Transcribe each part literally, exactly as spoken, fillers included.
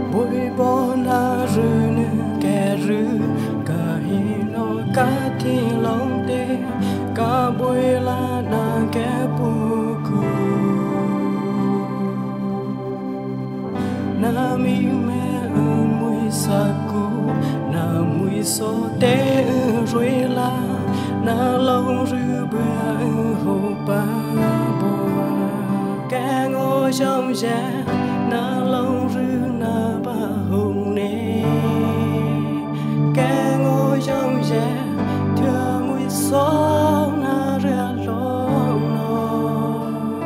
bồi bó na rư nư kẻ rư cả hi nó cả thi lòng tê cả bồi la na kẻ bu cu na mi mẹ ơ mui sa cu na mui so tê ơ rồi la na lâu rư bờ ơ hồ ba bò kẻ ngồi trong nhà na lâu rư na ba hồng nè kẻ ngồi trong nhà thưa mùi gió na ra lông nó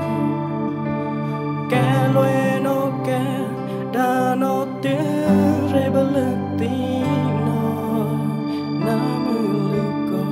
kẻ lôi nó kẻ đã nó tiếng rê bờ lực tin nó na mưa lực có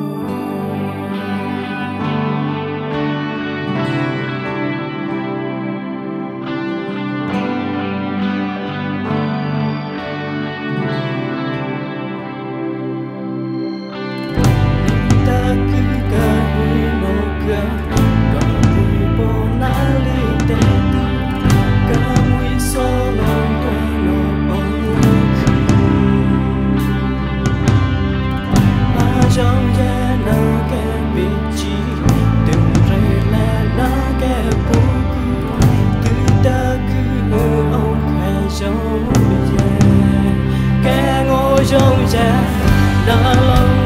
trong nhà nó kẻ bị chi từng rơi là nó kẻ bố từ ta cứ ở ông hay trong nhà kẻ ngồi trong nhà đã lâu